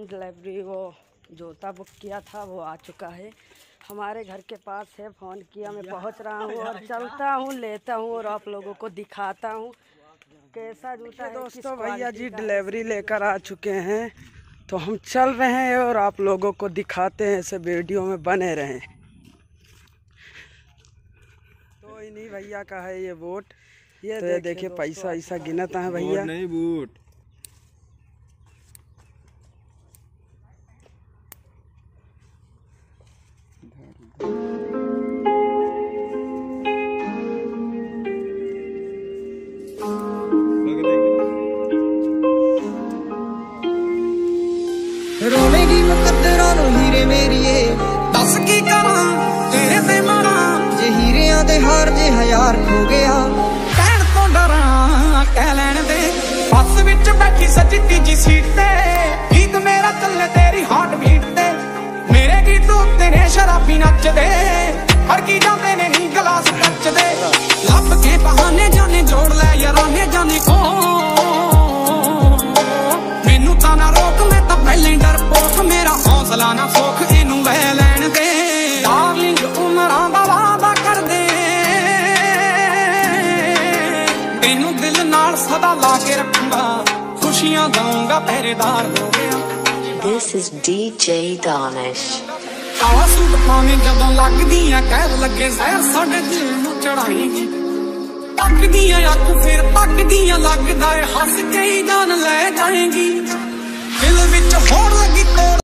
Delivery वो जूता book किया था वो आ चुका है हमारे घर के पास है। फ़ोन किया, मैं पहुंच रहा हूं और चलता हूं, लेता हूं और आप लोगों को दिखाता हूं कैसा जूता है। दोस्तों भैया जी डिलीवरी लेकर आ चुके हैं, तो हम चल रहे हैं और आप लोगों को दिखाते हैं, ऐसे वीडियो में बने रहें। तो इन्हीं भैया का है ये बूट, ये देखिए पैसा ऐसा गिनता है भैया, नहीं बूट। रोवेगी मुकद्दरां नूं हीरे मेरिए, दस की करां तेरे ते मरां, जे हीरियां दे हार जे हजार खो गया कहण तो डरां। कह लैण दे बस विच बैठी सच्ची तीजी सीट ते, गीत मेरा चले तेरी हार्ट बीट ते, मेरे गीत उत्ते ने शराबी नचदे, हड़की जांदे ने नी गलास कचदे, लब के बहाने जाने जोड़ लै याराने जाने को, मैनू तां ना रोक मैं तां पहले डरपोक, मेरा हौसला ना सोख इनू लै लैण दे। डार्लिंग उमरां दा वादा कर दे, तेनू दिल नाल सदा ला के रखूंगा, खुशियां दूंगा पहरेदार हो गया। This is DJ Danish। काला सूट पावें जदों लगदियां कैद लगे जहर साडे दिल नूं चढ़ाएगी, तकदियां अख फिर तकदियां लगदा है हंस के ही जान ले जाएगी, दिल विच होड़ लगी तोड़